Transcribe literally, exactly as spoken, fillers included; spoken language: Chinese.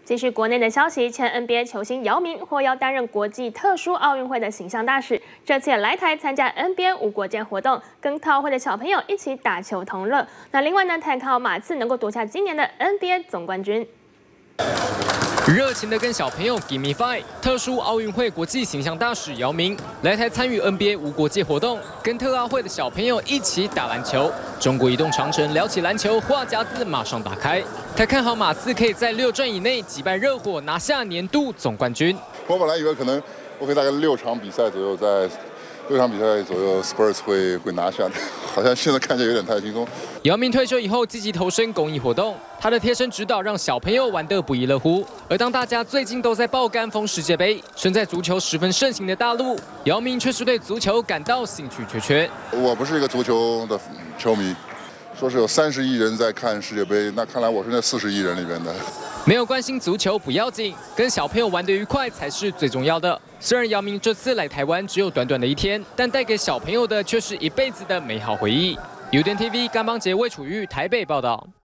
继续国内的消息，前 N B A 球星姚明或要担任国际特殊奥运会的形象大使，这次也来台参加 N B A 无国界活动，跟特奥会的小朋友一起打球同乐。那另外呢，他也看好马刺能够夺下今年的 N B A 总冠军。 热情的跟小朋友 Give me five， 特殊奥运会国际形象大使姚明来台参与 N B A 无国界活动，跟特奥会的小朋友一起打篮球。中国移动长城聊起篮球，话匣子马上打开。他看好马刺可以在六战以内击败热火，拿下年度总冠军。 我本来以为可能我可以大概六场比赛左右，在六场比赛左右 ，Spurs 会会拿下的，好像现在看起来有点太轻松。 姚明退休以后，积极投身公益活动，他的贴身指导让小朋友玩得不亦乐乎。而当大家最近都在爆干风世界杯，身在足球十分盛行的大陆，姚明却是对足球感到兴趣缺缺。 我不是一个足球的球迷，说是有三十亿人在看世界杯，那看来我是那四十亿人里边的。 没有关心足球不要紧，跟小朋友玩得愉快才是最重要的。虽然姚明这次来台湾只有短短的一天，但带给小朋友的却是一辈子的美好回忆。U D N T V 甘邦杰魏楚玉台北报道。